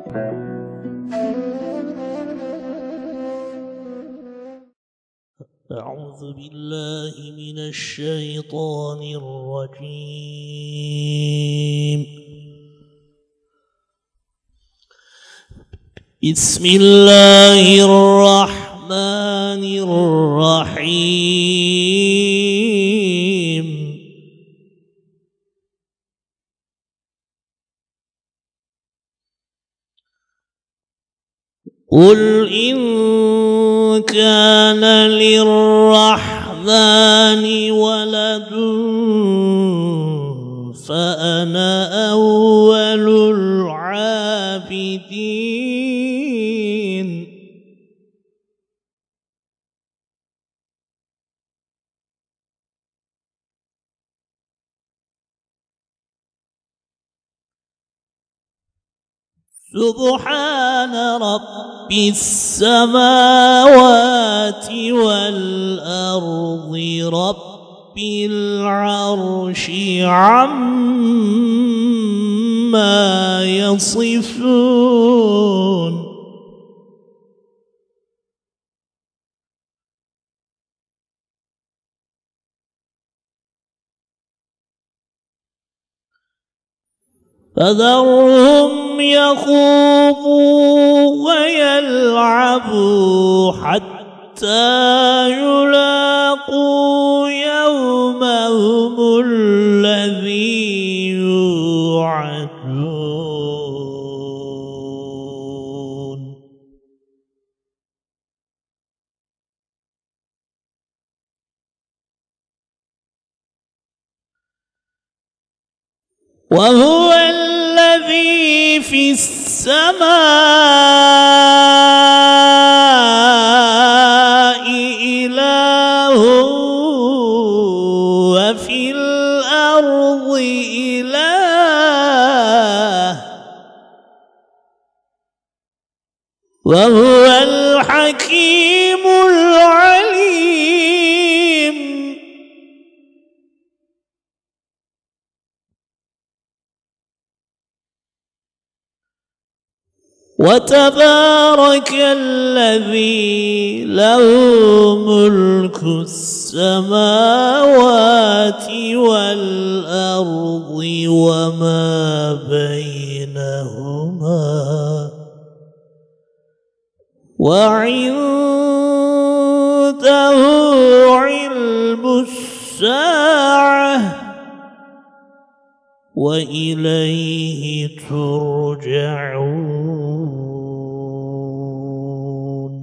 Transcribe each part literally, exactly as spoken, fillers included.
أعوذ بالله من الشيطان الرجيم. بسم الله الرحمن الرحيم. قل إن كان للرحمن ولد فأنا أول العابدين. سبحان رب السماوات والأرض رب العرش عما يصفون. فذرهم يخوضوا ويلعبوا حتى يلاقوا يومهم الذي يوعدون. وهو الذي في السماء إله وفي الأرض إله وهو الحكيم العليم. وتبارك الذي له ملك السماوات والأرض وما بينهما وعنده علم الساعة وإليه ترجعون.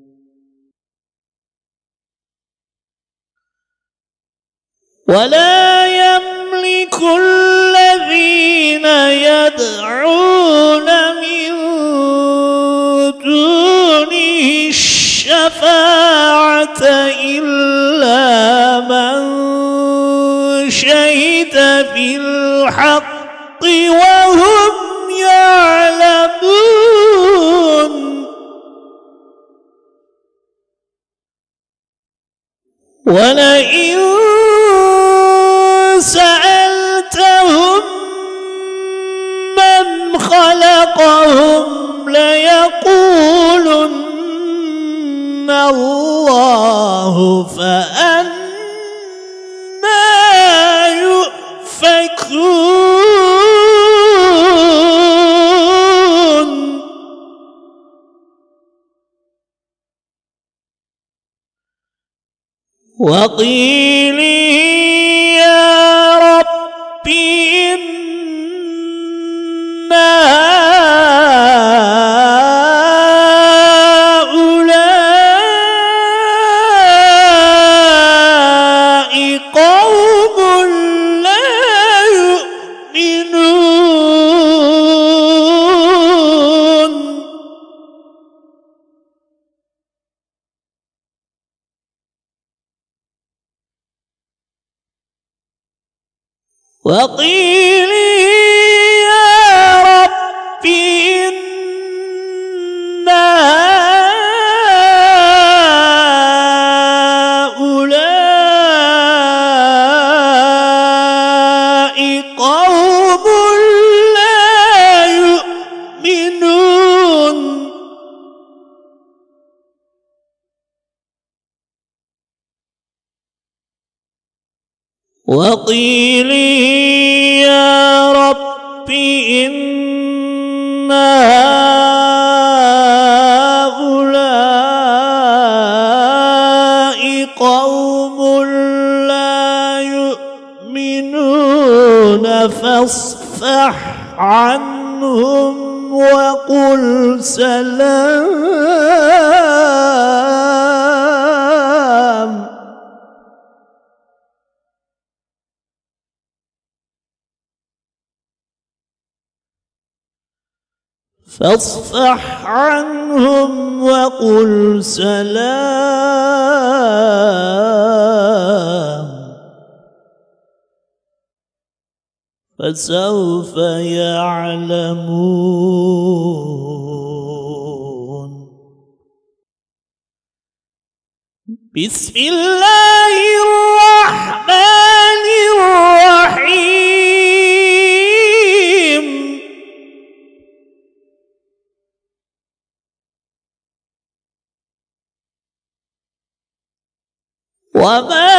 ولا يملك الذين يدعون من دونه الشفاعة إلا من شهد بالحق وهم يعلمون. ولئن سألتهم من خلقهم ليقولن الله فأنى يؤفكون. وقيله يا رب إن هؤلاء قوم لا يؤمنون. وقيل يا رب إن هؤلاء قوم لا يؤمنون. وقيل يا رب إن هؤلاء قوم لا يؤمنون فاصفح عنهم وقل سلام. فاصفح عنهم وقل سلام. فسوف يعلمون. بسم الله الرحمن الرحيم. وما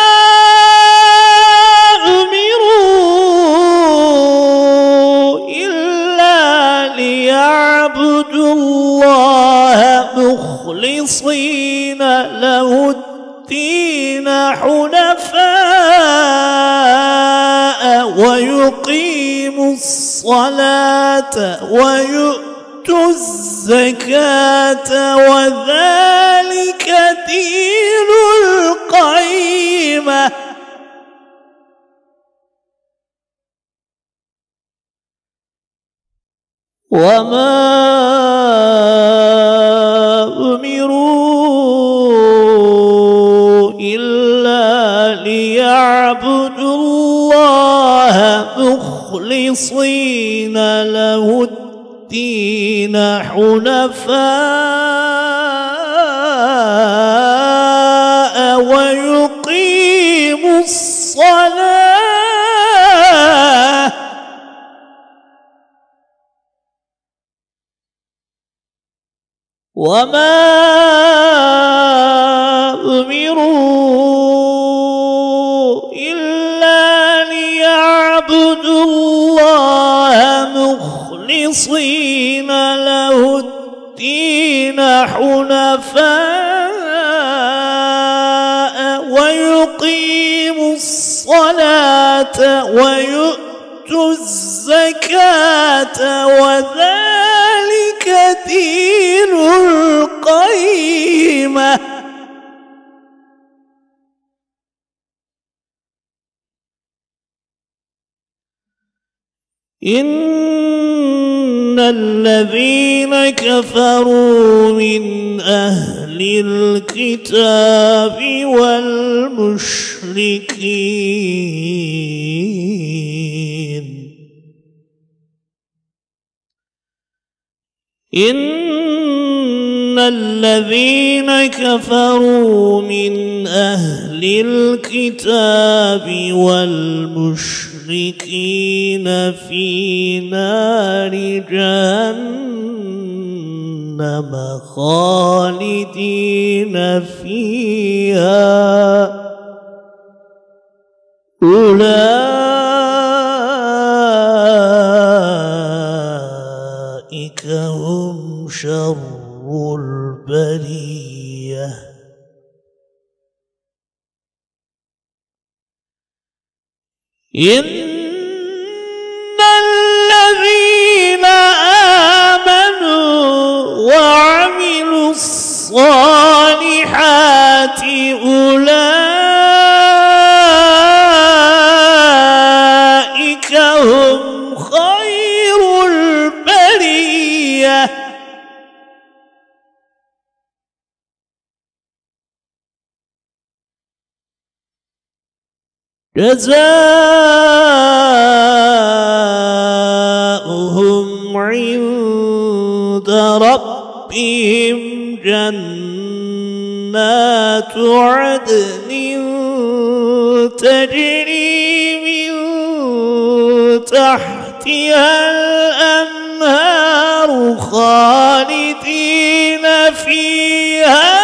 أمروا إلا ليعبدوا الله مخلصين له الدين حنفاء ويقيموا الصلاة ويؤتوا الزكاة وذلك دين القيمة. وما أمروا إلا ليعبدوا الله مخلصين له الدين حنفاء ويقيموا الصلاة وما أمروا إلا ليعبدوا الله مخلصين له الدين حنفاء ويقيموا الصلاة ويؤتوا الزكاة وذلك دين القيمة. إن الذين كفروا من أهل الكتاب والمشركين إن الذين كفروا من أهل الكتاب والمشركين في نار جهنم خالدين فيها أولئك هم شر البرية. إن الذين آمنوا وعملوا الصالحات أولئك هم خير البرية. جزاؤهم عند ربهم جنات عدن تجري من تحتها الأنهار النار خالدين فيها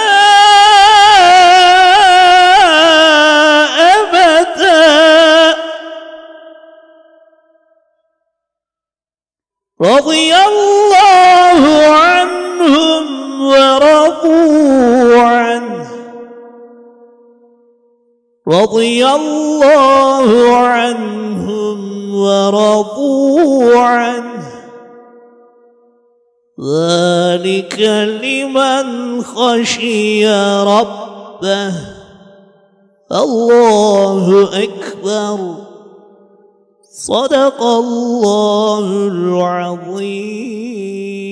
أبدا رضي الله عنهم ورضوا عنه رضي الله عنهم ورضوا عنه ذلك لمن خشي ربه الله أكبر صدق الله العظيم.